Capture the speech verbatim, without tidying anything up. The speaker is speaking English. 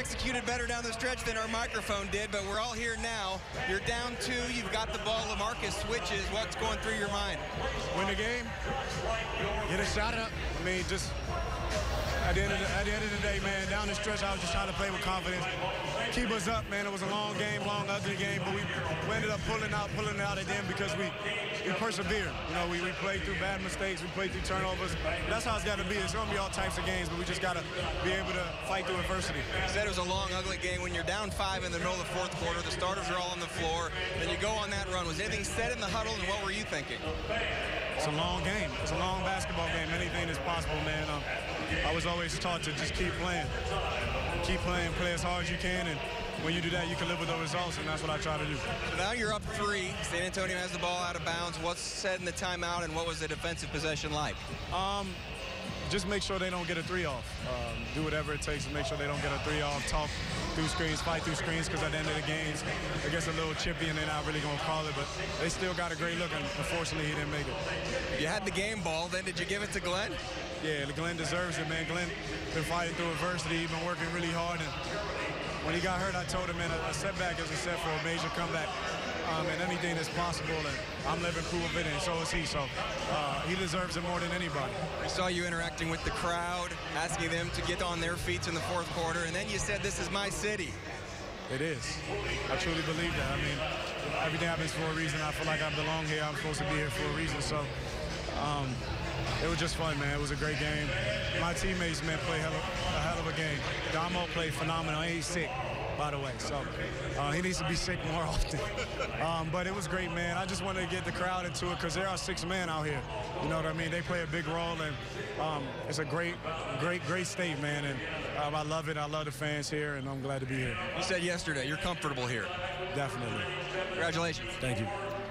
executed better down the stretch than our microphone did, but we're all here now. You're down two. You've got the ball. LaMarcus switches. What's going through your mind? Win the game. Get a shot up. I mean, just at the end of the, at the end of the day, man, down the stretch, I was just trying to play with confidence. Keep us up, man. It was a long game, long, ugly game, but we, we ended up pulling out, pulling it out at the end because we, we persevered. You know, we, we played through bad mistakes, we played through turnovers. That's how it's got to be. It's going to be all types of games, but we just got to be able to fight through adversity. You said it was a long, ugly game. When you're down five in the middle of the fourth quarter, the starters are all on the floor, then you go on that run. Was anything said in the huddle, and what were you thinking? It's a long game. It's a long basketball game. Anything is possible, man. Um, I was always taught to just keep playing. Keep playing, play as hard as you can, and when you do that, you can live with the results, and that's what I try to do. So now you're up three. San Antonio has the ball out of bounds. What's said in the timeout, and what was the defensive possession like? Um, just make sure they don't get a three off. Um, do whatever it takes to make sure they don't get a three off. Talk through screens, fight through screens, because at the end of the games, it gets a little chippy, and they're not really going to call it, but they still got a great look, and unfortunately, he didn't make it. You had the game ball. Then did you give it to Glenn? Yeah, Glenn deserves it, man. Glenn been fighting through adversity. He's been working really hard, and when he got hurt, I told him, man, a setback is a set for a major comeback, um, and anything is possible, and I'm living proof of it, and so is he. So uh, he deserves it more than anybody. I saw you interacting with the crowd, asking them to get on their feet in the fourth quarter, and then you said, this is my city. It is. I truly believe that. I mean, everything happens for a reason. I feel like I belong here. I'm supposed to be here for a reason. So um, it was just fun, man. It was a great game. My teammates, man, played hell of, a hell of a game. Damo played phenomenal. He's sick, by the way. So uh, he needs to be sick more often. Um, but it was great, man. I just wanted to get the crowd into it because there are six men out here. You know what I mean? They play a big role, and um, it's a great, great, great state, man. And um, I love it. I love the fans here, and I'm glad to be here. You said yesterday you're comfortable here. Definitely. Congratulations. Thank you.